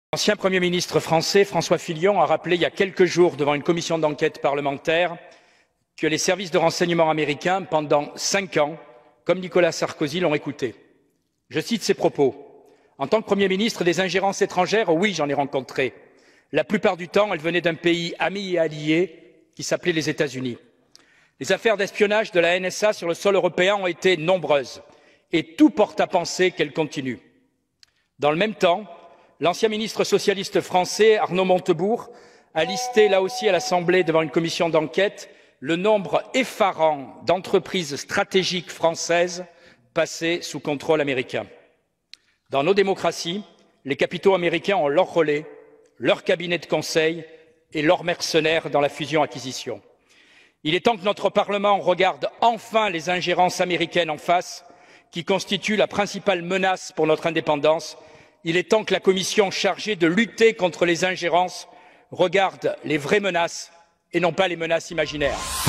L'ancien Premier ministre français, François Fillon, a rappelé il y a quelques jours devant une commission d'enquête parlementaire que les services de renseignement américains, pendant 5 ans, comme Nicolas Sarkozy, l'ont écouté. Je cite ses propos. En tant que Premier ministre, des ingérences étrangères, oui, j'en ai rencontré. La plupart du temps, elles venaient d'un pays ami et allié qui s'appelait les États-Unis. Les affaires d'espionnage de la NSA sur le sol européen ont été nombreuses et tout porte à penser qu'elles continuent. Dans le même temps, l'ancien ministre socialiste français, Arnaud Montebourg, a listé là aussi à l'Assemblée devant une commission d'enquête le nombre effarant d'entreprises stratégiques françaises passées sous contrôle américain. Dans nos démocraties, les capitaux américains ont leur relais, leur cabinet de conseil et leurs mercenaires dans la fusion-acquisition. Il est temps que notre Parlement regarde enfin les ingérences américaines en face, qui constituent la principale menace pour notre indépendance. Il est temps que la Commission chargée de lutter contre les ingérences regarde les vraies menaces et non pas les menaces imaginaires.